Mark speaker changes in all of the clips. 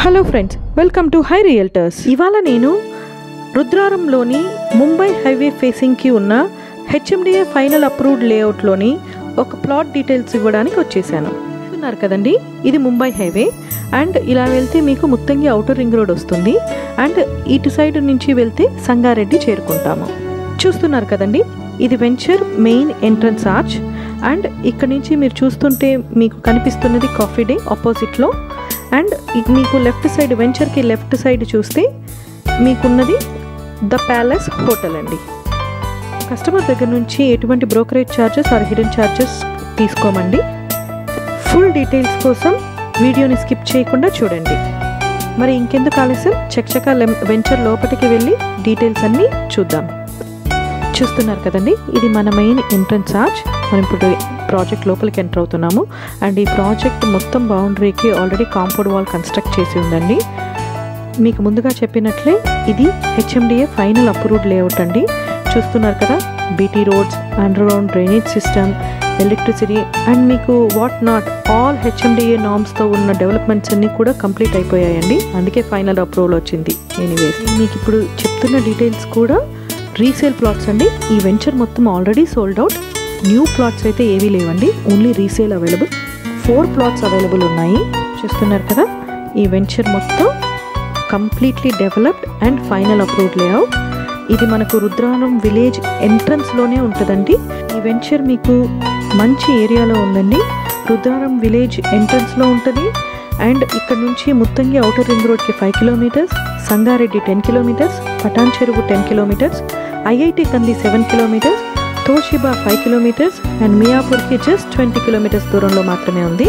Speaker 1: Hello friends, welcome to high realtors. ఇవాళ నేను రుద్రారంలోని Mumbai highway ఫేసింగ్కి ఉన్న HMDA ఫైనల్ అప్రూవ్డ్ లేఅవుట్లోని ఒక ప్లాట్ డీటెయిల్స్ ఇవ్వడానికి వచ్చేసాను. చూస్తున్నారు కదండి, ఇది ముంబై హైవే అండ్ ఇలా వెళ్తే మీకు ముత్తంగి ఔటర్ రింగ్ రోడ్ వస్తుంది అండ్ ఇటు సైడ్ నుంచి వెళ్తే సంగారెడ్డి చేరుకుంటాము. చూస్తున్నారు కదండి, ఇది venture main entrance arch and ఇక్కడ నుంచి మీరు చూస్తుంటే మీకు కనిపిస్తున్నది కాఫీ డే ఆపోజిట్లో అండ్ మీకు లెఫ్ట్ సైడ్ వెంచర్కి లెఫ్ట్ సైడ్ చూస్తే మీకున్నది ద ప్యాలెస్ హోటల్ అండి. కస్టమర్ దగ్గర నుంచి ఎటువంటి brokerage charges or hidden charges తీసుకోమండి. ఫుల్ డీటెయిల్స్ కోసం వీడియోని స్కిప్ చేయకుండా చూడండి. మరి ఇంకెందుకు ఆలస్యం, చకచకా వెంచర్ లోపలికి వెళ్ళి డీటెయిల్స్ అన్నీ చూద్దాం. చూస్తున్నారు కదండి, ఇది మన మెయిన్ ఎంట్రన్స్ ఆర్చ్. మనం ఇప్పుడు ప్రాజెక్ట్ లోపలికి ఎంటర్ అవుతున్నాము అండ్ ఈ ప్రాజెక్ట్ మొత్తం బౌండరీకి ఆల్రెడీ కాంపౌండ్ వాల్ కన్స్ట్రక్ట్ చేసి ఉందండి. మీకు ముందుగా చెప్పినట్లే ఇది HMDA ఫైనల్ అప్రూవ్డ్ లేఅవుట్ అండి. చూస్తున్నారు కదా, BT roads, underground drainage system, electricity and మీకు వాట్ నాట్ ఆల్ HMDA నార్మ్స్తో ఉన్న డెవలప్మెంట్స్ అన్నీ కూడా కంప్లీట్ అయిపోయాయండి. అందుకే ఫైనల్ అప్రూవల్ వచ్చింది. ఎనీవేస్, మీకు ఇప్పుడు చెప్తున్న డీటెయిల్స్ కూడా రీసేల్ ప్లాట్స్ అండి. ఈ వెంచర్ మొత్తం already sold out. New plots అయితే ఏవీ లేవండి, only resale available. 4 plots available ఉన్నాయి. చూస్తున్నారు కదా, ఈ వెంచర్ మొత్తం completely developed and final approved layout. ఇది మనకు రుద్రారం విలేజ్ ఎంట్రన్స్లోనే ఉంటుందండి. ఈ వెంచర్ మీకు మంచి ఏరియాలో ఉందండి. రుద్రారం విలేజ్ ఎంట్రన్స్లో ఉంటుంది అండ్ ఇక్కడ నుంచి ముత్తంగి ఔటర్ రింగ్ రోడ్కి 5 కిలోమీటర్స్, సంగారెడ్డి 10 కిలోమీటర్స్, పటాన్ చెరువు 10 kilometres, IIT Kandi 7 kilometres, Toshiba 5 kilometres and మియాపూర్కి జస్ట్ 20 కిలోమీటర్స్ దూరంలో మాత్రమే ఉంది.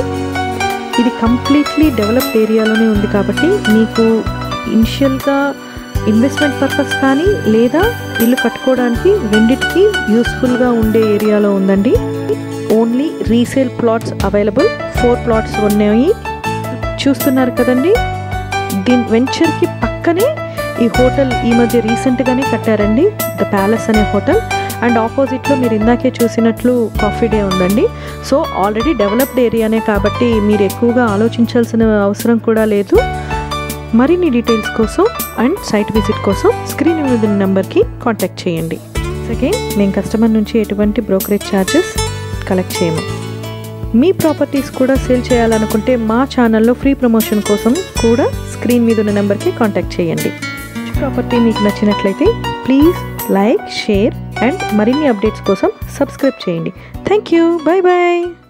Speaker 1: ఇది కంప్లీట్లీ డెవలప్డ్ ఏరియాలోనే ఉంది కాబట్టి మీకు ఇనిషియల్గా ఇన్వెస్ట్మెంట్ పర్పస్ కానీ లేదా ఇల్లు కట్టుకోవడానికి రెండిటికి యూస్ఫుల్గా ఉండే ఏరియాలో ఉందండి. Only resale plots available. 4 plots ఉన్నాయి. చూస్తున్నారు కదండి, దీని వెంచర్కి పక్కనే ఈ హోటల్ ఈ మధ్య రీసెంట్గానే కట్టారండి, ద ప్యాలెస్ అనే హోటల్. అండ్ ఆపోజిట్లో మీరు ఇందాకే చూసినట్లు కాఫీ డే ఉందండి. సో ఆల్రెడీ డెవలప్డ్ ఏరియానే కాబట్టి మీరు ఎక్కువగా ఆలోచించాల్సిన అవసరం కూడా లేదు. మరిన్ని డీటెయిల్స్ కోసం అండ్ సైట్ విజిట్ కోసం స్క్రీన్ మీద ఉన్న నెంబర్కి కాంటాక్ట్ చేయండి. అగైన్, మేము కస్టమర్ నుంచి ఎటువంటి బ్రోకరేజ్ ఛార్జెస్ కలెక్ట్ చేయము. మీ ప్రాపర్టీస్ కూడా సేల్ చేయాలనుకుంటే మా ఛానల్లో ఫ్రీ ప్రమోషన్ కోసం కూడా స్క్రీన్ మీద ఉన్న నెంబర్కి కాంటాక్ట్ చేయండి. ప్రాపర్టీ మీకు నచ్చినట్లయితే ప్లీజ్ లైక్, షేర్ అండ్ మరిన్ని అప్డేట్స్ కోసం సబ్స్క్రైబ్ చేయండి. Thank you, bye bye.